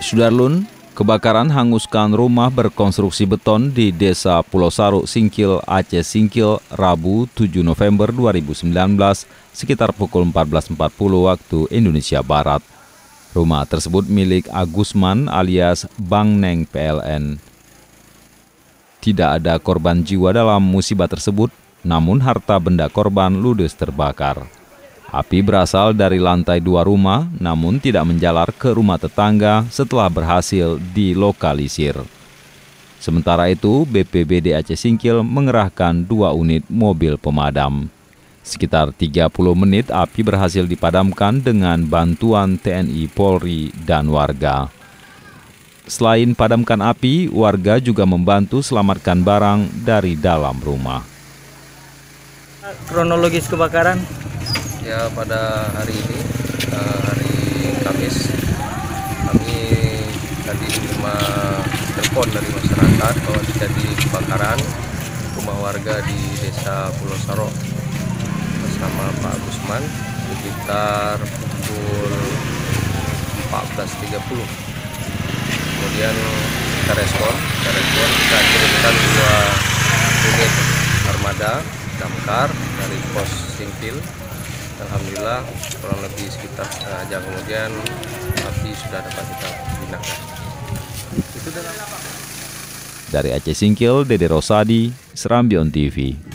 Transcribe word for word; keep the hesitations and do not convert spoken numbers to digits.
Sudarlun, kebakaran hanguskan rumah berkonstruksi beton di Desa Pulau Saruk, Singkil, Aceh Singkil, Rabu tujuh November dua ribu sembilan belas, sekitar pukul empat belas empat puluh waktu Indonesia Barat. Rumah tersebut milik Agusman alias Bang Neng P L N. Tidak ada korban jiwa dalam musibah tersebut, namun harta benda korban ludes terbakar. Api berasal dari lantai dua rumah, namun tidak menjalar ke rumah tetangga setelah berhasil dilokalisir. Sementara itu, B P B D Aceh Singkil mengerahkan dua unit mobil pemadam. Sekitar tiga puluh menit api berhasil dipadamkan dengan bantuan T N I, Polri, dan warga. Selain padamkan api, warga juga membantu selamatkan barang dari dalam rumah. Kronologis kebakaran? Ya, pada hari ini, hari Kamis, kami tadi menerima telepon dari masyarakat bahwa terjadi kebakaran rumah warga di Desa Pulau Saruk bersama Pak Agusman sekitar pukul empat belas tiga puluh. Kemudian kita respon, kita respon, kita kirimkan dua unit armada damkar dari pos Singkil. Alhamdulillah kurang lebih sekitar setengah jam kemudian api sudah dapat kita pinahkan. Dari Aceh Singkil, Dede Rosadi, Serambi On T V.